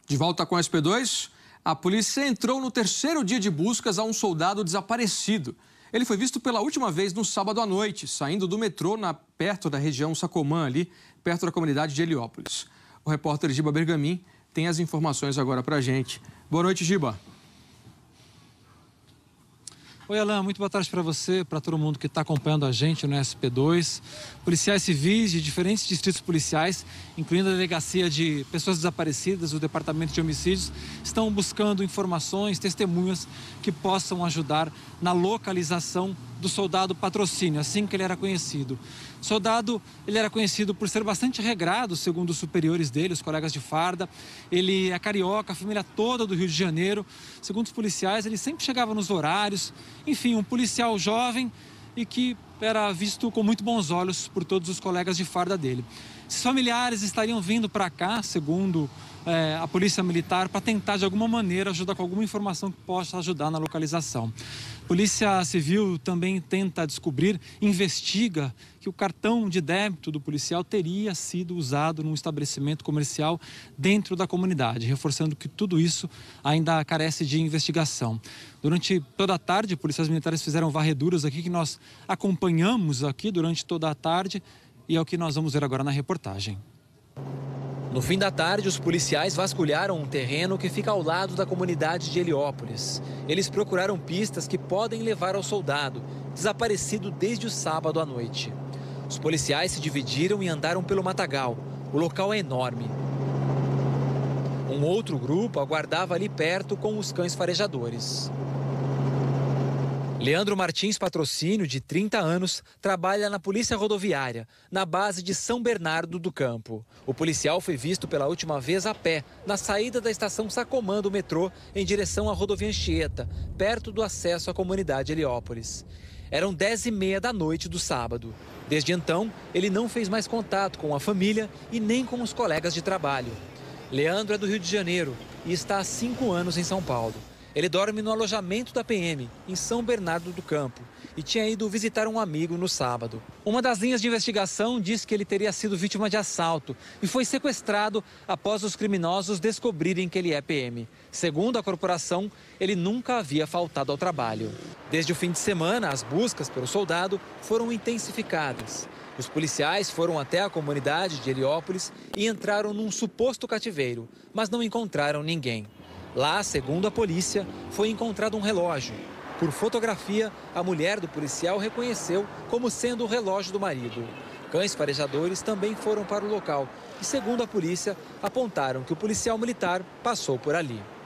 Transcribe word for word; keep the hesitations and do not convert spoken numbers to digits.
De volta com a S P dois, a polícia entrou no terceiro dia de buscas a um soldado desaparecido. Ele foi visto pela última vez no sábado à noite, saindo do metrô na, perto da região Sacomã, ali perto da comunidade de Heliópolis. O repórter Giba Bergamin tem as informações agora pra gente. Boa noite, Giba. Oi, Alan, muito boa tarde para você, para todo mundo que está acompanhando a gente no S P dois. Policiais civis de diferentes distritos policiais, incluindo a Delegacia de Pessoas Desaparecidas, o Departamento de Homicídios, estão buscando informações, testemunhas que possam ajudar na localização do soldado Patrocínio, assim que ele era conhecido. O soldado, ele era conhecido por ser bastante regrado, segundo os superiores dele, os colegas de farda. Ele é carioca, a família toda do Rio de Janeiro. Segundo os policiais, ele sempre chegava nos horários. Enfim, um policial jovem e que era visto com muito bons olhos por todos os colegas de farda dele. Esses familiares estariam vindo para cá, segundo é, a Polícia Militar, para tentar de alguma maneira ajudar com alguma informação que possa ajudar na localização. A Polícia Civil também tenta descobrir, investiga que o cartão de débito do policial teria sido usado num estabelecimento comercial dentro da comunidade, reforçando que tudo isso ainda carece de investigação. Durante toda a tarde, policiais militares fizeram varreduras aqui que nós acompanhamos aqui durante toda a tarde e é o que nós vamos ver agora na reportagem. No fim da tarde, os policiais vasculharam um terreno que fica ao lado da comunidade de Heliópolis. Eles procuraram pistas que podem levar ao soldado, desaparecido desde o sábado à noite. Os policiais se dividiram e andaram pelo matagal. O local é enorme. Um outro grupo aguardava ali perto com os cães farejadores. Leandro Martins Patrocínio, de trinta anos, trabalha na Polícia Rodoviária, na base de São Bernardo do Campo. O policial foi visto pela última vez a pé, na saída da estação Sacomã do metrô, em direção à rodovia Anchieta, perto do acesso à comunidade Heliópolis. Eram dez e meia da noite do sábado. Desde então, ele não fez mais contato com a família e nem com os colegas de trabalho. Leandro é do Rio de Janeiro e está há cinco anos em São Paulo. Ele dorme no alojamento da P M, em São Bernardo do Campo, e tinha ido visitar um amigo no sábado. Uma das linhas de investigação diz que ele teria sido vítima de assalto e foi sequestrado após os criminosos descobrirem que ele é P M. Segundo a corporação, ele nunca havia faltado ao trabalho. Desde o fim de semana, as buscas pelo soldado foram intensificadas. Os policiais foram até a comunidade de Heliópolis e entraram num suposto cativeiro, mas não encontraram ninguém. Lá, segundo a polícia, foi encontrado um relógio. Por fotografia, a mulher do policial reconheceu como sendo o relógio do marido. Cães farejadores também foram para o local e, segundo a polícia, apontaram que o policial militar passou por ali.